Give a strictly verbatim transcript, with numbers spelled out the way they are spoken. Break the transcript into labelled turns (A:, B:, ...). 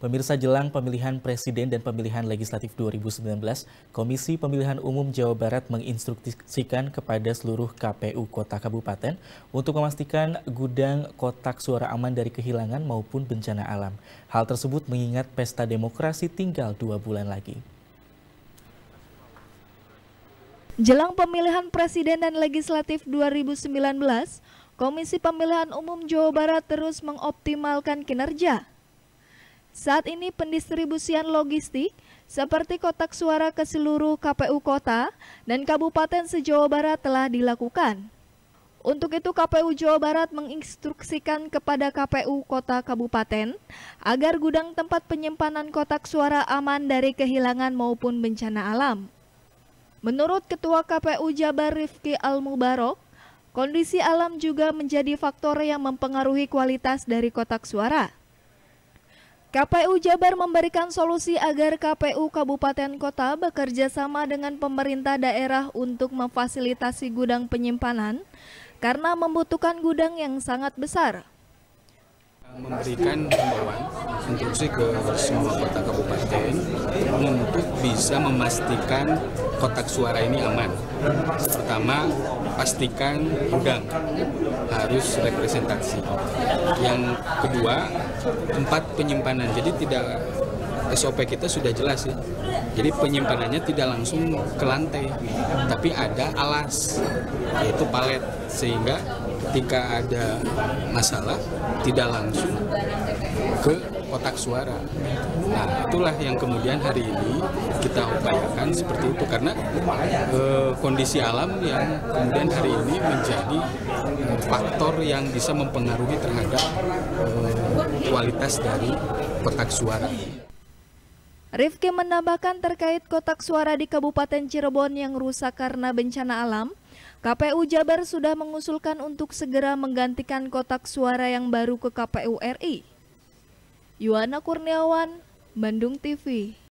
A: Pemirsa, jelang pemilihan presiden dan pemilihan legislatif dua ribu sembilan belas, Komisi Pemilihan Umum Jawa Barat menginstruksikan kepada seluruh K P U kota kabupaten untuk memastikan gudang kotak suara aman dari kehilangan maupun bencana alam. Hal tersebut mengingat pesta demokrasi tinggal dua bulan lagi.
B: Jelang pemilihan presiden dan legislatif dua ribu sembilan belas, Komisi Pemilihan Umum Jawa Barat terus mengoptimalkan kinerja. Saat ini pendistribusian logistik seperti kotak suara ke seluruh K P U kota dan kabupaten se-Jawa Barat telah dilakukan. Untuk itu K P U Jawa Barat menginstruksikan kepada K P U kota kabupaten agar gudang tempat penyimpanan kotak suara aman dari kehilangan maupun bencana alam. Menurut Ketua K P U Jabar Rifki Al-Mubarok, kondisi alam juga menjadi faktor yang mempengaruhi kualitas dari kotak suara. K P U Jabar memberikan solusi agar K P U kabupaten kota bekerja sama dengan pemerintah daerah untuk memfasilitasi gudang penyimpanan karena membutuhkan gudang yang sangat besar.
C: Memberikan himbauan instruksi ke semua kota kabupaten untuk bisa memastikan kotak suara ini aman. Pertama, pastikan gudang harus representasi. Yang kedua, tempat penyimpanan. Jadi tidak S O P kita sudah jelas ya. Jadi penyimpanannya tidak langsung ke lantai, tapi ada alas, yaitu palet, sehingga ketika ada masalah tidak langsung ke kotak suara. Nah, itulah yang kemudian hari ini kita upayakan seperti itu, karena eh, kondisi alam yang kemudian hari ini menjadi eh, faktor yang bisa mempengaruhi terhadap eh, kualitas dari kotak suara.
B: Rifki menambahkan terkait kotak suara di Kabupaten Cirebon yang rusak karena bencana alam, K P U Jabar sudah mengusulkan untuk segera menggantikan kotak suara yang baru ke K P U R I. Yuwana Kurniawan, Bandung T V.